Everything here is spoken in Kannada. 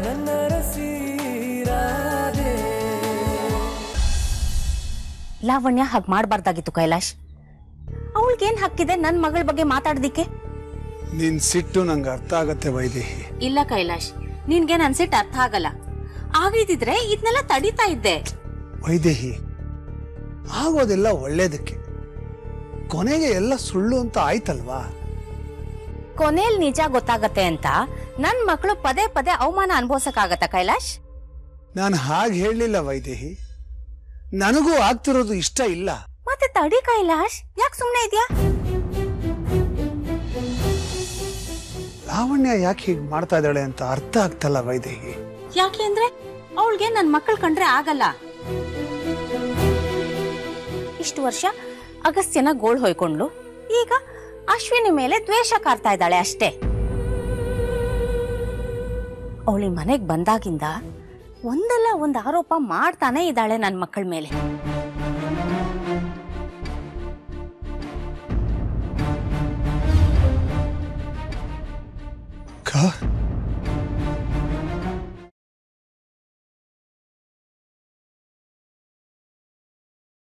ನನ್ನರಸಿ ರಾಧೆ. ಲಾವಣ್ಯ ಹಾಗೆ ಮಾಡಬಾರ್ದಾಗಿತ್ತು ಕೈಲಾಶ್. ಅವಳಿಗೇನ್ ಹಕ್ಕಿದೆ ನನ್ನ ಮಗಳ ಬಗ್ಗೆ ಮಾತಾಡೋದಿಕ್ಕೆ? ನಿನ್ ಸಿಟ್ಟು ನಂಗೆ ಅರ್ಥ ಆಗತ್ತೆ ವೈದೇಹಿ. ಇಲ್ಲ ಕೈಲಾಶ್, ನಿನ್ಗೆ ನನ್ ಸಿಟ್ಟು ಅರ್ಥ ಆಗಲ್ಲ. ಆಗಿದ್ದಿದ್ರೆ ಇದನ್ನೆಲ್ಲ ತಡೀತಾ ಇದ್ದೆ. ವೈದೇಹಿ, ಆಗೋದೆಲ್ಲ ಒಳ್ಳೇದಕ್ಕೆ. ಕೊನೆಗೆ ಎಲ್ಲ ಸುಳ್ಳು ಅಂತ ಆಯ್ತಲ್ವಾ? ಕೊನೆಯಲ್ಲಿ ನಿಜ ಗೊತ್ತಾಗತ್ತೆ ಅಂತ ನನ್ ಮಕ್ಕಳು ಪದೇ ಪದೇ ಅವಮಾನ ಅನುಭವಿಸಕ್ಕಾಗತ್ತ ಕೈಲಾಶ್? ನಾನು ಹಾಗೆ ಹೇಳಲಿಲ್ಲ ವೈದೇಹಿ. ನನಗೂ ಆಗ್ತಿರೋದು ಇಷ್ಟ ಇಲ್ಲ. ಮತ್ತೆ ತಡಿ ಕೈಲಾಶ್, ಯಾಕೆ ಸುಮ್ನೆ ಇದ್ಯಾ? ಲಾವಣ್ಯ ಯಾಕೆ ಹೀಗೆ ಮಾಡ್ತಾ ಇದ್ದಾಳೆ ಅಂತ ಅರ್ಥ ಆಗ್ತಲ್ಲ ವೈದೇಹಿ. ಯಾಕೆ ಅಂದ್ರೆ ಅವಳಿಗೆ ನನ್ ಮಕ್ಕಳು ಕಂಡ್ರೆ ಆಗಲ್ಲ. ಇಷ್ಟು ವರ್ಷ ಅಗಸ್ತ್ಯನ ಗೋಳ್ ಹೊಯ್ಕೊಂಡ್ಲು, ಈಗ ಅಶ್ವಿನಿ ಮೇಲೆ ದ್ವೇಷ ಕಾರ್ತಾ ಇದ್ದಾಳೆ ಅಷ್ಟೇ. ಅವಳಿ ಮನೆಗ್ ಬಂದಾಗಿಂದ ಒಂದಲ್ಲ ಒಂದು ಆರೋಪ ಮಾಡ್ತಾನೆ ಇದ್ದಾಳೆ ನನ್ ಮಕ್ಕಳ ಮೇಲೆ.